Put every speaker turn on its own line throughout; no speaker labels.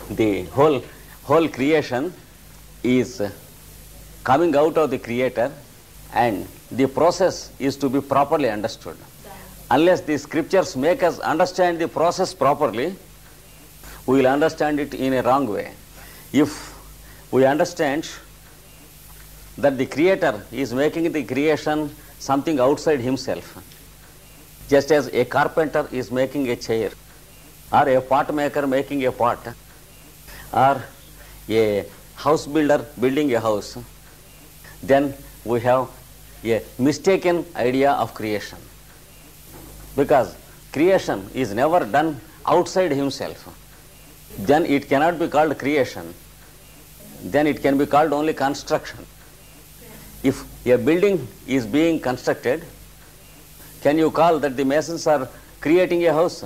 The whole creation is coming out of the Creator, and the process is to be properly understood. Unless the scriptures make us understand the process properly, we will understand it in a wrong way. If we understand that the Creator is making the creation something outside himself, just as a carpenter is making a chair, or a pot maker making a pot, or a house builder building a house, then we have a mistaken idea of creation. Because creation is never done outside himself. Then it cannot be called creation. Then it can be called only construction. If a building is being constructed, can you call that the masons are creating a house?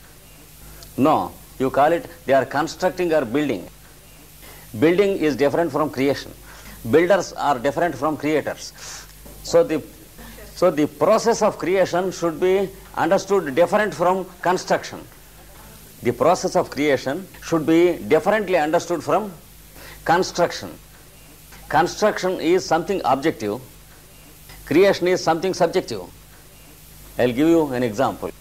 No, you call it they are constructing or building. Building is different from creation. Builders are different from creators. So the process of creation should be understood different from construction. The process of creation should be differently understood from construction. Construction is something objective. Creation is something subjective. I'll give you an example.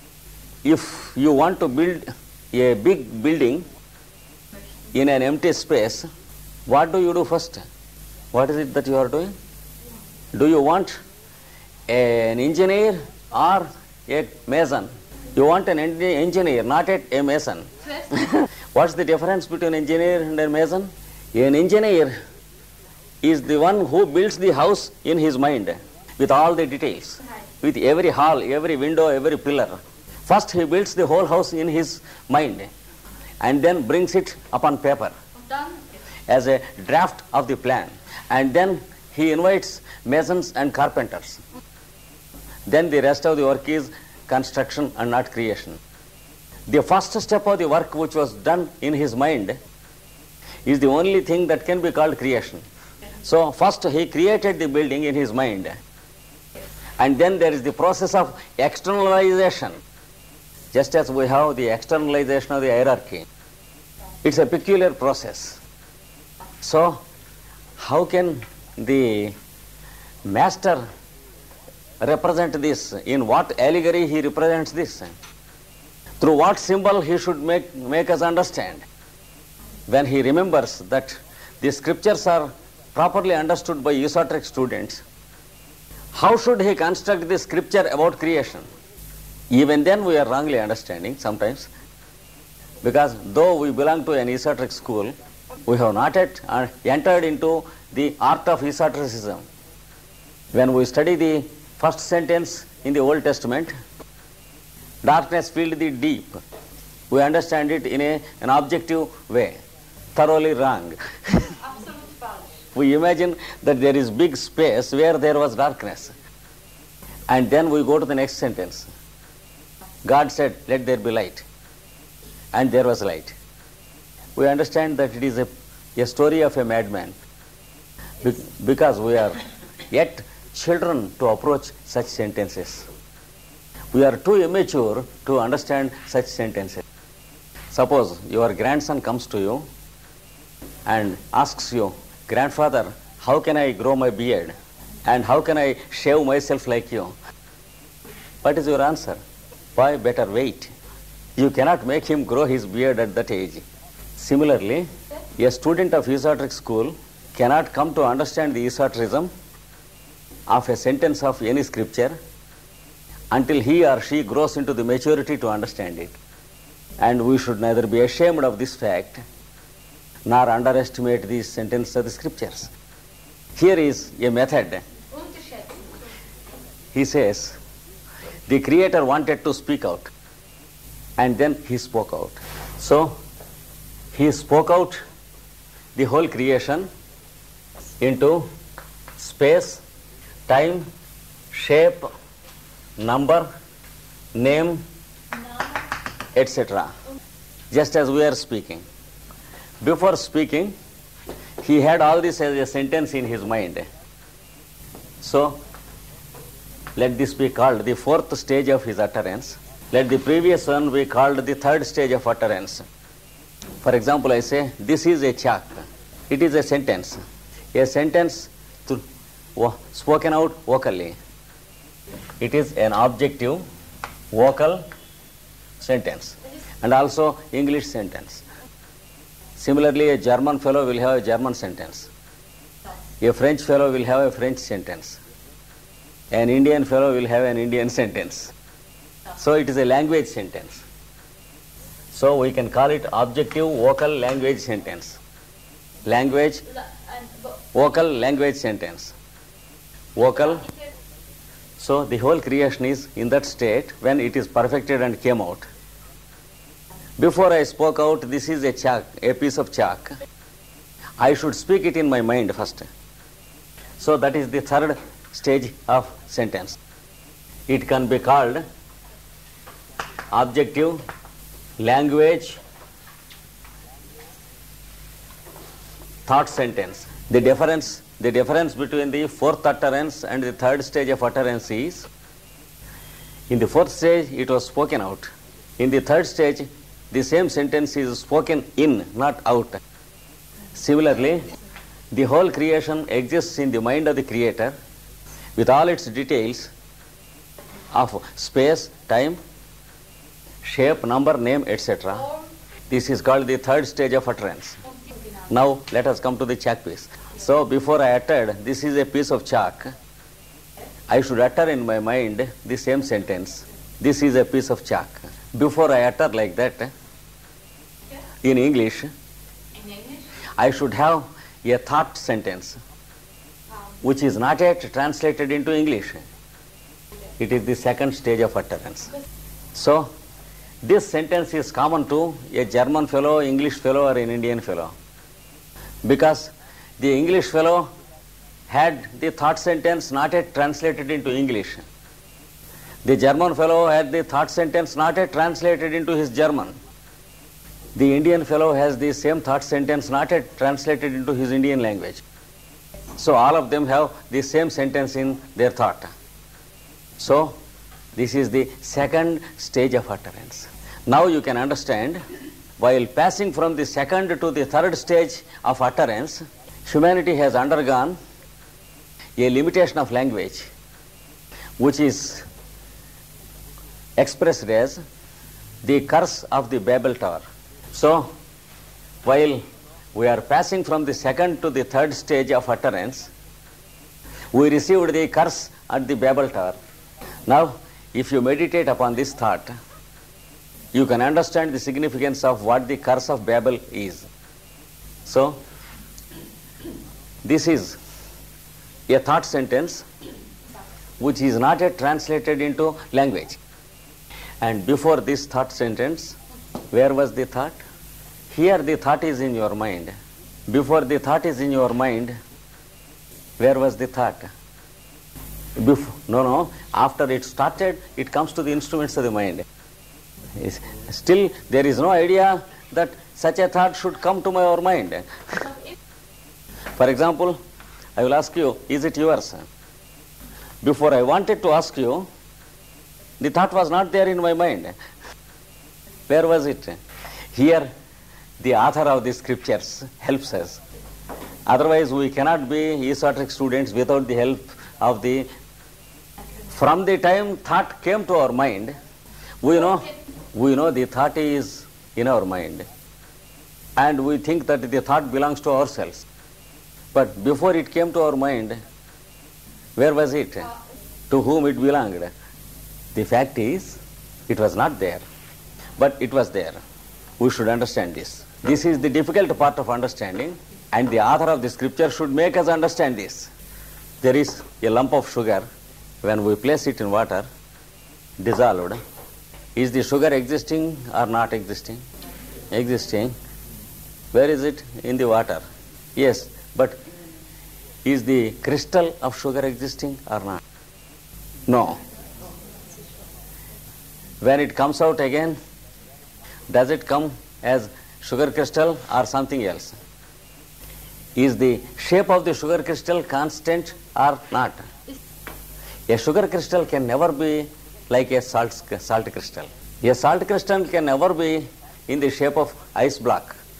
If you want to build a big building in an empty space, what do you do first? What is it that you are doing? Do you want an engineer or a mason? You want an engineer, not a mason. What's the difference between an engineer and a mason? An engineer is the one who builds the house in his mind with all the details, with every hall, every window, every pillar. First he builds the whole house in his mind and then brings it upon paper as a draft of the plan, and then he invites masons and carpenters. Then the rest of the work is construction and not creation. The first step of the work which was done in his mind is the only thing that can be called creation. So first he created the building in his mind, and then there is the process of externalization. Just as we have the externalization of the hierarchy, it's a peculiar process. So how can the master represent this? In what allegory he represents this? Through what symbol he should make us understand? When he remembers that the scriptures are properly understood by esoteric students, how should he construct the scripture about creation? Even then we are wrongly understanding sometimes, because though we belong to an esoteric school, we have not yet entered into the art of esotericism. When we study the first sentence in the Old Testament, darkness filled the deep, we understand it in an objective way. Thoroughly wrong. We imagine that there is big space where there was darkness. And then we go to the next sentence. God said, let there be light. And there was light. We understand that it is a story of a madman, because we are yet children to approach such sentences. We are too immature to understand such sentences. Suppose your grandson comes to you and asks you, grandfather, how can I grow my beard? And how can I shave myself like you? What is your answer? Why, better wait. You cannot make him grow his beard at that age. Similarly, a student of esoteric school cannot come to understand the esotericism of a sentence of any scripture until he or she grows into the maturity to understand it. And we should neither be ashamed of this fact nor underestimate these sentences of the scriptures. Here is a method. He says, the Creator wanted to speak out, and then he spoke out. So he spoke out the whole creation into space, time, shape, number, name, etc. Just as we are speaking. Before speaking, he had all this as a sentence in his mind. So let this be called the fourth stage of his utterance. Let the previous one be called the third stage of utterance. For example, I say, this is a chalk. It is a sentence. A sentence spoken out vocally. It is an objective vocal sentence and also English sentence. Similarly, a German fellow will have a German sentence. A French fellow will have a French sentence. An Indian fellow will have an Indian sentence. So it is a language sentence. So we can call it objective vocal language sentence. Language, vocal language sentence. Vocal. So the whole creation is in that state when it is perfected and came out. Before I spoke out, this is a chalk, a piece of chalk. I should speak it in my mind first. So that is the third stage of sentence. It can be called objective language thought sentence. The difference between the fourth utterance and the third stage of utterance is, in the fourth stage it was spoken out. In the third stage, the same sentence is spoken in, not out. Similarly, the whole creation exists in the mind of the creator with all its details of space, time, shape, number, name, etc. This is called the third stage of utterance. Now let us come to the chalk piece. So before I uttered, this is a piece of chalk, I should utter in my mind the same sentence. This is a piece of chalk. Before I utter like that, in English, I should have a thought sentence which is not yet translated into English. It is the second stage of utterance. So this sentence is common to a German fellow, English fellow, or an Indian fellow, because the English fellow had the thought sentence not yet translated into English. The German fellow had the thought sentence not yet translated into his German. The Indian fellow has the same thought sentence not yet translated into his Indian language. So all of them have the same sentence in their thought. So this is the second stage of utterance. Now you can understand, while passing from the second to the third stage of utterance, humanity has undergone a limitation of language, which is expressed as the curse of the Babel Tower. So, while we are passing from the second to the third stage of utterance, we received the curse at the Babel Tower. Now, if you meditate upon this thought, you can understand the significance of what the curse of Babel is. So, this is a thought sentence which is not yet translated into language. And before this thought sentence, where was the thought? Here the thought is in your mind. Before the thought is in your mind, where was the thought? No. After it started, it comes to the instruments of the mind. Still, there is no idea that such a thought should come to our mind. For example, I will ask you, is it yours? Before I wanted to ask you, the thought was not there in my mind. Where was it? Here, the author of the scriptures helps us. Otherwise, we cannot be esoteric students without the help of the... From the time thought came to our mind, we know the thought is in our mind. And we think that the thought belongs to ourselves. But before it came to our mind, where was it? To whom it belonged? The fact is, it was not there. But it was there. We should understand this. This is the difficult part of understanding, and the author of the scripture should make us understand this. There is a lump of sugar. When we place it in water, dissolved, is the sugar existing or not existing? Existing. Where is it? In the water. Yes, but is the crystal of sugar existing or not? No. When it comes out again, does it come as sugar crystal or something else? Is the shape of the sugar crystal constant or not? A sugar crystal can never be like a salt crystal. A salt crystal can never be in the shape of ice block.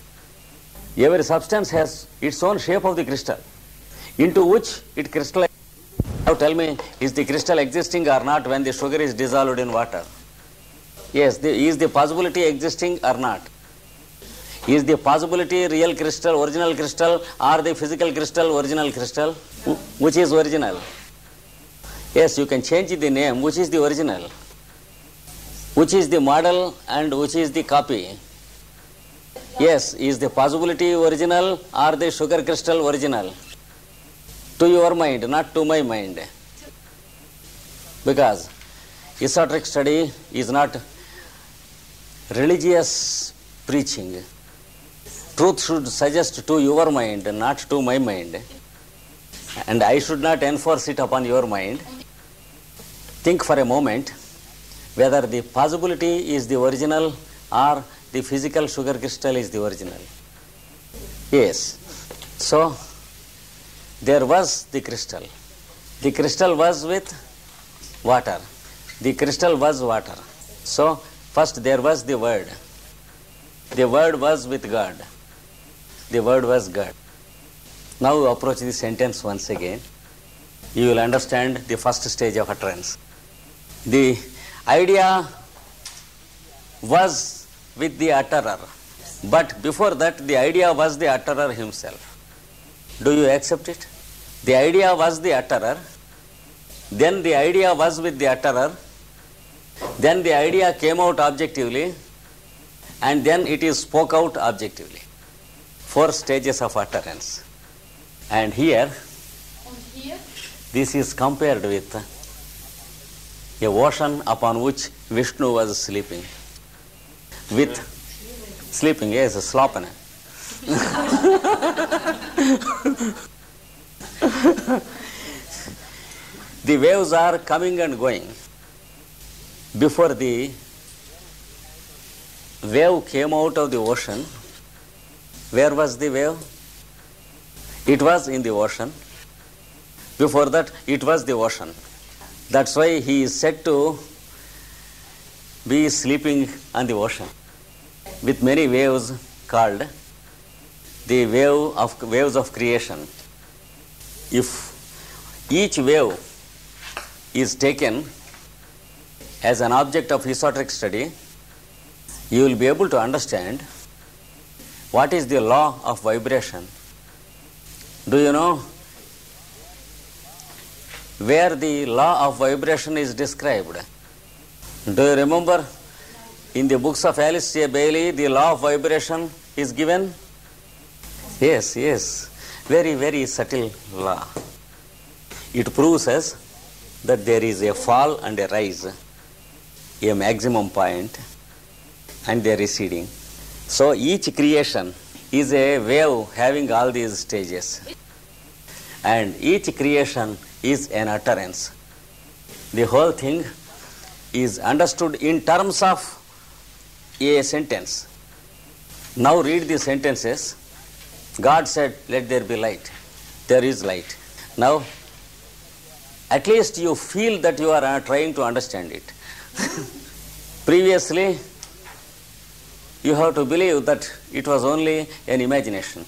Every substance has its own shape of the crystal, into which it crystallizes. Now tell me, is the crystal existing or not when the sugar is dissolved in water? Yes, is the possibility existing or not? Is the possibility real crystal, original crystal, or the physical crystal, original crystal? Which is original? Yes, you can change the name. Which is the original? Which is the model and which is the copy? Yes, is the possibility original or the sugar crystal original? To your mind, not to my mind. Because esoteric study is not religious preaching. Truth should suggest to your mind, not to my mind. And I should not enforce it upon your mind. Think for a moment whether the possibility is the original or the physical sugar crystal is the original. Yes. So, there was the crystal. The crystal was with water. The crystal was water. So, first there was the Word. The Word was with God. The Word was God. Now approach the sentence once again. You will understand the first stage of utterance. The idea was with the utterer, but before that the idea was the utterer himself. Do you accept it? The idea was the utterer, then the idea was with the utterer, then the idea came out objectively, and then it is spoke out objectively. 4 stages of utterance. And here, this is compared with a ocean upon which Vishnu was sleeping. With sleeping, yes, slopping. The waves are coming and going. Before the wave came out of the ocean, where was the wave? It was in the ocean. Before that, it was the ocean. That's why he is said to be sleeping on the ocean with many waves called the waves of creation. If each wave is taken as an object of esoteric study, you will be able to understand what is the law of vibration. Do you know where the law of vibration is described? Do you remember in the books of Alice J. Bailey, the law of vibration is given? Yes, yes. Very, very subtle law. It proves us that there is a fall and a rise, a maximum point, and they are receding. So each creation is a wave having all these stages. And each creation is an utterance. The whole thing is understood in terms of a sentence. Now read the sentences. God said, let there be light. There is light. Now, at least you feel that you are trying to understand it. Previously, you have to believe that it was only an imagination.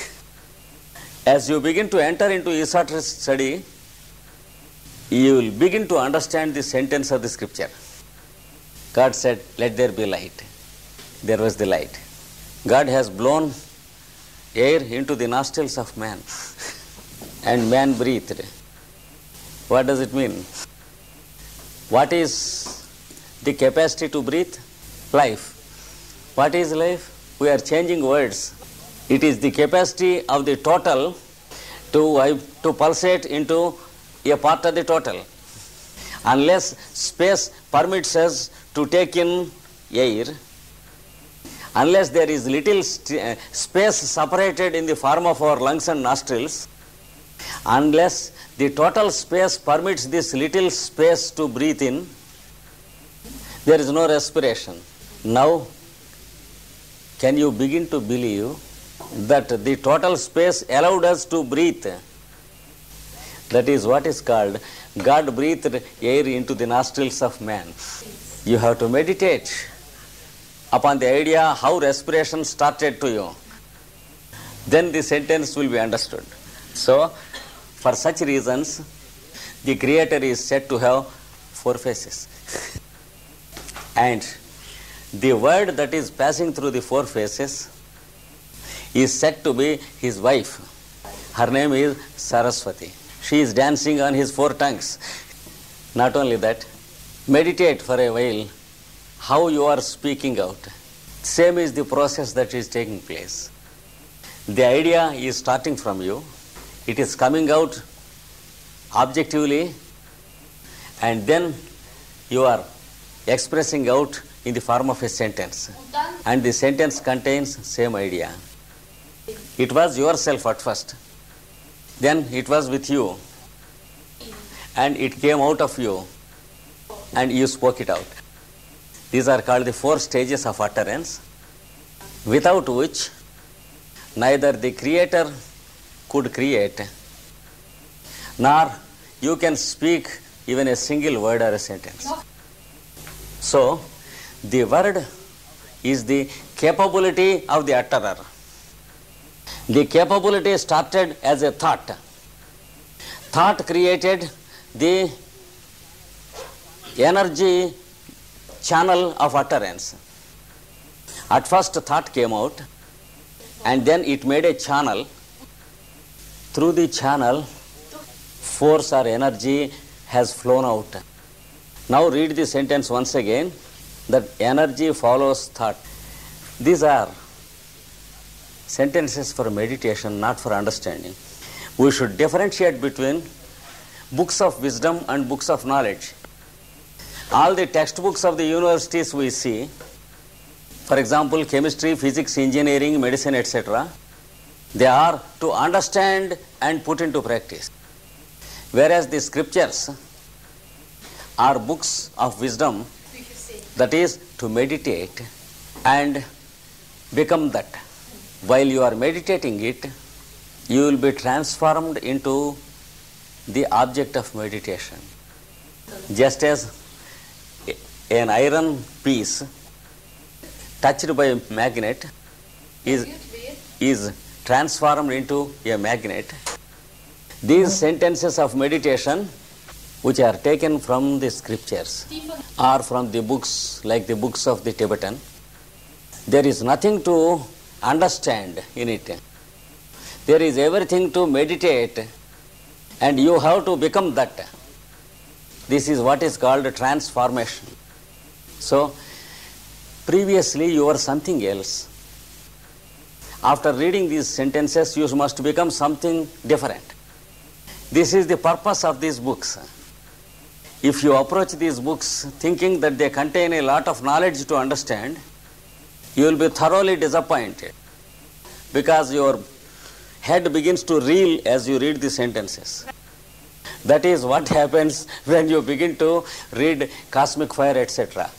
As you begin to enter into esoteric study, you will begin to understand the sentence of the scripture. God said, let there be light. There was the light. God has blown air into the nostrils of man, and man breathed. What does it mean? What is the capacity to breathe? Life. What is life? We are changing words. It is the capacity of the total to pulsate into a part of the total. Unless space permits us to take in air, unless there is little space separated in the form of our lungs and nostrils, unless the total space permits this little space to breathe in, there is no respiration. Now, can you begin to believe that the total space allowed us to breathe? That is what is called God breathed air into the nostrils of man. You have to meditate upon the idea how respiration started to you. then the sentence will be understood. So, for such reasons, the creator is said to have four faces. And the word that is passing through the four faces is said to be his wife. Her name is Saraswati. She is dancing on his four tongues. Not only that, meditate for a while how you are speaking out. Same is the process that is taking place. The idea is starting from you. It is coming out objectively, and then you are expressing out in the form of a sentence. And the sentence contains same idea. It was yourself at first. Then it was with you. And it came out of you. And you spoke it out. These are called the four stages of utterance, without which neither the creator could create, nor you can speak even a single word or a sentence. So, the word is the capability of the utterer. The capability started as a thought. Thought created the energy channel of utterance. At first thought came out, and then it made a channel. Through the channel, force or energy has flown out. Now read the sentence once again, that energy follows thought. These are sentences for meditation, not for understanding. We should differentiate between books of wisdom and books of knowledge. All the textbooks of the universities we see, for example, chemistry, physics, engineering, medicine, etc., they are to understand and put into practice. Whereas the scriptures are books of wisdom, that is to meditate and become that. While you are meditating it, you will be transformed into the object of meditation. Just as an iron piece touched by a magnet is transformed into a magnet. These sentences of meditation, which are taken from the scriptures, or from the books like the books of the Tibetan, there is nothing to understand in it. There is everything to meditate, and you have to become that. This is what is called transformation. So, previously you were something else. After reading these sentences, you must become something different. This is the purpose of these books. If you approach these books thinking that they contain a lot of knowledge to understand, you will be thoroughly disappointed, because your head begins to reel as you read the sentences. That is what happens when you begin to read Cosmic Fire, etc.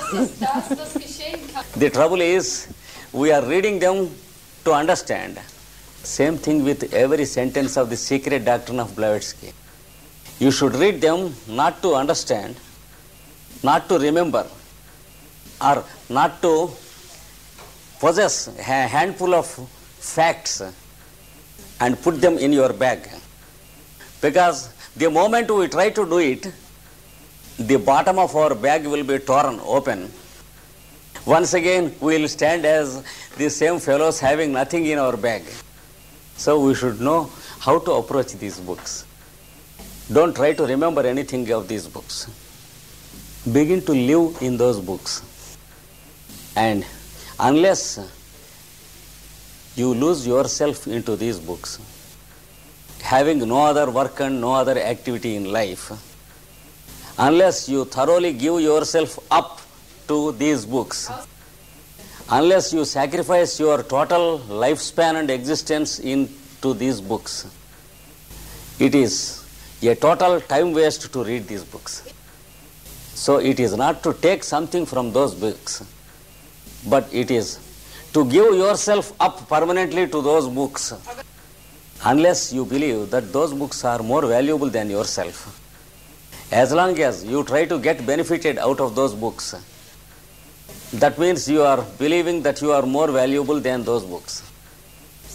The trouble is, we are reading them to understand. Same thing with every sentence of the Secret Doctrine of Blavatsky. You should read them not to understand, not to remember, or not to possess a handful of facts and put them in your bag. Because the moment we try to do it, the bottom of our bag will be torn open. Once again, we will stand as the same fellows having nothing in our bag. So we should know how to approach these books. Don't try to remember anything of these books. Begin to live in those books. And unless you lose yourself into these books, having no other work and no other activity in life, unless you thoroughly give yourself up to these books, unless you sacrifice your total lifespan and existence into these books, it is a total time waste to read these books. So it is not to take something from those books, but it is to give yourself up permanently to those books, unless you believe that those books are more valuable than yourself. As long as you try to get benefited out of those books, that means you are believing that you are more valuable than those books.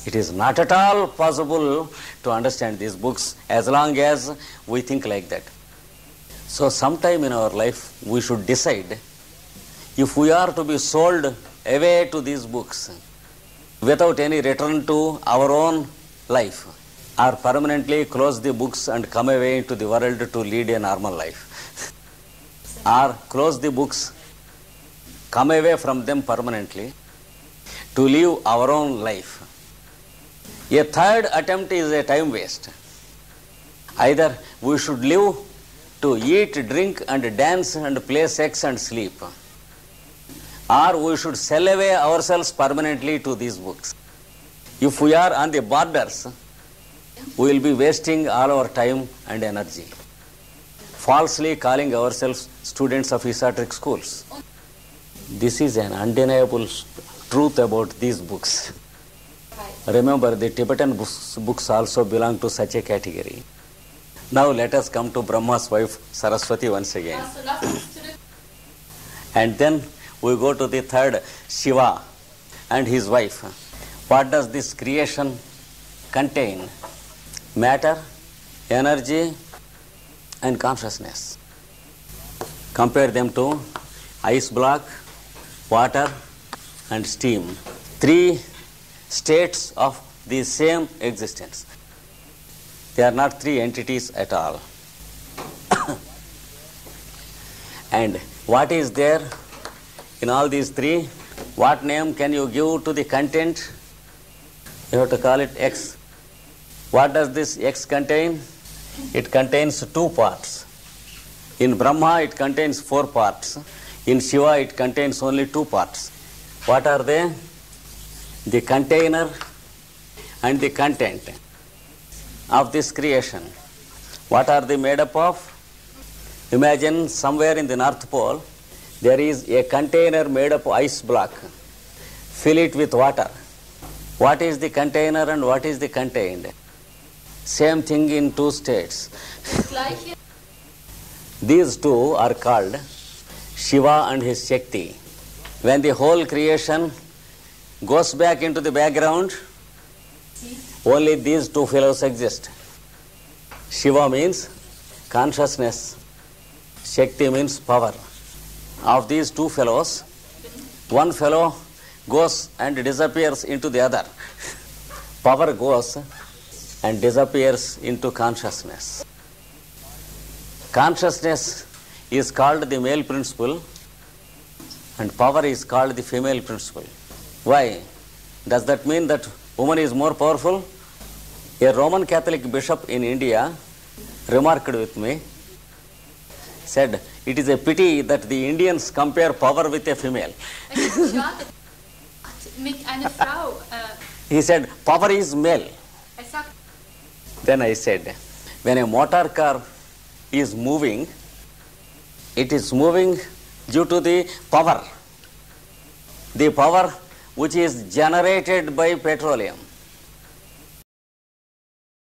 It is not at all possible to understand these books as long as we think like that. So sometime in our life we should decide if we are to be sold away to these books without any return to our own life, or permanently close the books and come away into the world to lead a normal life, or close the books, come away from them permanently to live our own life. A third attempt is a time waste. Either we should live to eat, drink and dance and play sex and sleep, or we should sell away ourselves permanently to these books. If we are on the borders, we will be wasting all our time and energy, falsely calling ourselves students of esoteric schools. This is an undeniable truth about these books. Remember, the Tibetan books also belong to such a category. Now let us come to Brahma's wife Saraswati once again. And then we go to the third, Shiva and his wife. What does this creation contain? Matter, energy and consciousness. Compare them to ice block, water and steam. Three states of the same existence. They are not three entities at all. And what is there in all these three? What name can you give to the content? You have to call it X. What does this X contain? It contains two parts. In Brahma it contains 4 parts. In Shiva it contains only 2 parts. What are they? The container and the content of this creation. What are they made up of? Imagine somewhere in the North Pole there is a container made of ice block. Fill it with water. What is the container and what is the contained? Same thing in 2 states. These two are called Shiva and his Shakti. When the whole creation goes back into the background, only these two fellows exist. Shiva means consciousness, Shakti means power. Of these two fellows, one fellow goes and disappears into the other. Power goes and disappears into consciousness. Consciousness is called the male principle and power is called the female principle. Why? Does that mean that woman is more powerful? A Roman Catholic bishop in India remarked with me, said, it is a pity that the Indians compare power with a female. He said, power is male. Then I said, when a motor car is moving, it is moving due to the power which is generated by petroleum.